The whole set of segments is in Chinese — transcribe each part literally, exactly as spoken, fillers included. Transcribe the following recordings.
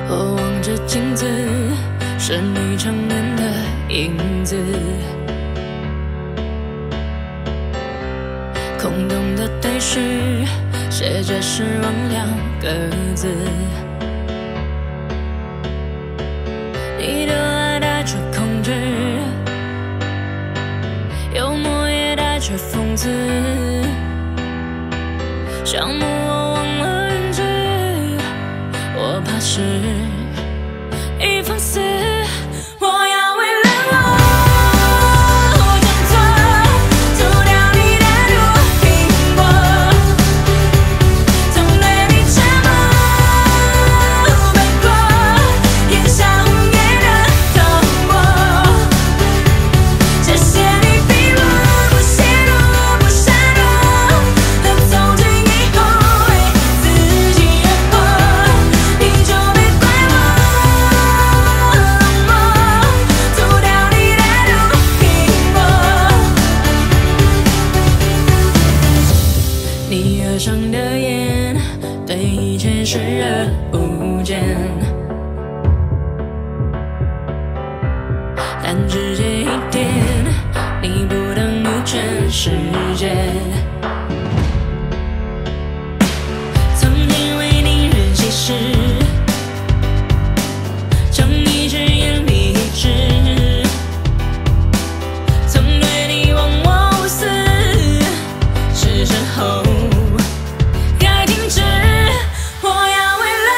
我望着镜子，是你常年的影子。空洞的对视，写着失望两个字。你的爱带着控制，幽默也带着讽刺。项目我忘了人质，我怕是一放肆。我要为了我挣脱，涂掉你的毒苹果，总对你沉默背过，眼下红叶的痛过。谢谢你披露不泄露不闪躲，和从今以后为自己而活，你就别怪我冷漠，涂掉你的毒苹果。你额上的烟，对一切视而不见，但只这一点，你不等于全世界。曾经为你日记时，将一只眼理智，曾对你忘我无私，是时候该停止。我要为了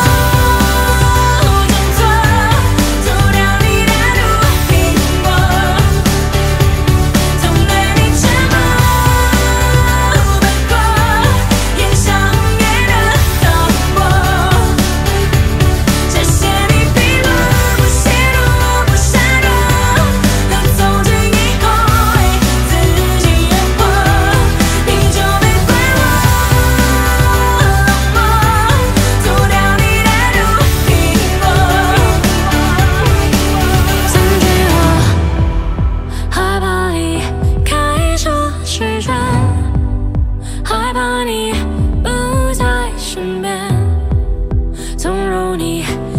我挣脱，涂掉你的毒苹果，总对你沉默背过，眼下红叶的痛过。谢谢你披露不泄露不闪躲，和从今以后为自己而活，你就别怪我冷漠，涂掉你的毒苹果。曾经我害怕离开这世界，害怕你不在身边，纵容你